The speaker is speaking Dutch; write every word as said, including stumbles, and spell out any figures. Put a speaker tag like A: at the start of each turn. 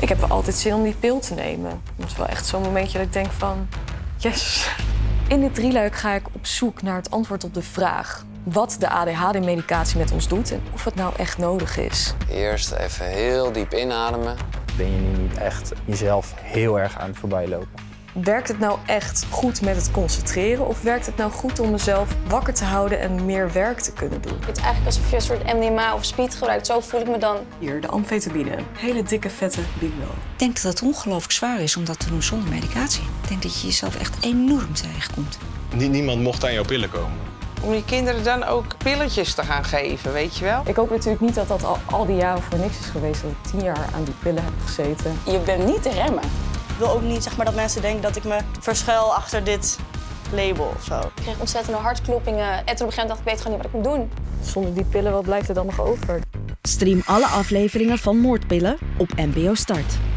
A: Ik heb wel altijd zin om die pil te nemen. Dat is wel echt zo'n momentje dat ik denk van, yes. In dit drieluik ga ik op zoek naar het antwoord op de vraag wat de A D H D-medicatie met ons doet en of het nou echt nodig is.
B: Eerst even heel diep inademen.
C: Ben je nu niet echt jezelf heel erg aan het voorbijlopen?
A: Werkt het nou echt goed met het concentreren of werkt het nou goed om mezelf wakker te houden en meer werk te kunnen doen?
D: Het is eigenlijk alsof je een soort M D M A of speed gebruikt. Zo voel ik me dan.
A: Hier, de amfetamine. Hele dikke, vette bingo.
E: Ik denk dat het ongelooflijk zwaar is om dat te doen zonder medicatie. Ik denk dat je jezelf echt enorm tegenkomt.
F: Niemand mocht aan jouw pillen komen.
G: Om je kinderen dan ook pilletjes te gaan geven, weet je wel?
A: Ik hoop natuurlijk niet dat dat al, al die jaren voor niks is geweest. Dat ik tien jaar aan die pillen heb gezeten.
D: Je bent niet te remmen.
H: Ik wil ook niet zeg maar, dat mensen denken dat ik me verschuil achter dit label of zo.
D: Ik kreeg ontzettende hartkloppingen. En toen op een gegeven moment dacht ik, weet gewoon niet wat ik moet doen.
A: Zonder die pillen, wat blijft er dan nog over?
I: Stream alle afleveringen van Moordpillen op N B O Start.